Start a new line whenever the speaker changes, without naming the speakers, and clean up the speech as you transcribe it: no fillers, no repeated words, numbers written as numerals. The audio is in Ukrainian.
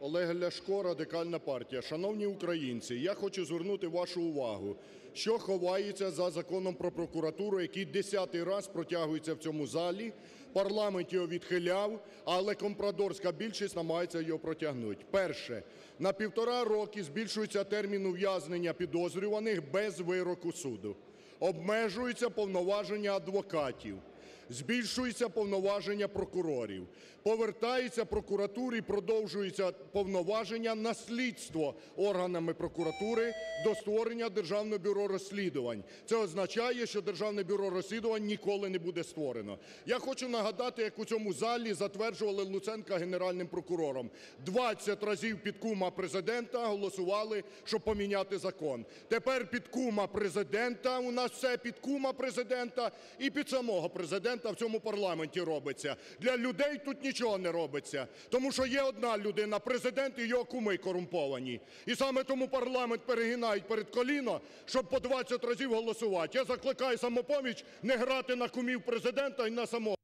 Олег Ляшко, Радикальна партія. Шановні українці, я хочу звернути вашу увагу, що ховається за Законом про прокуратуру, який 10-й раз протягується в цьому залі. Парламент його відхиляв, але компрадорська більшість намагається його протягнути. Перше. На 1,5 роки збільшується термін ув'язнення підозрюваних без вироку суду. Обмежуються повноваження адвокатів. Збільшуються повноваження прокурорів. Повертається прокуратурі, продовжуються повноваження на слідство органами прокуратури до створення Державного бюро розслідувань. Це означає, що Державне бюро розслідувань ніколи не буде створено. Я хочу нагадати, як у цьому залі затверджували Луценка Генеральним прокурором. 20 разів під кума Президента голосували, щоб поміняти закон. Тепер під кума Президента, у нас все під кума Президента і під самого Президента в цьому парламенті робиться. Для людей тут нічого не робиться, тому що є одна людина – Президент і його куми корумповані. І саме тому парламент перегинають перед коліно, щоб по 20 разів голосувати. Я закликаю "Самопоміч" не грати на кумів Президента і на самого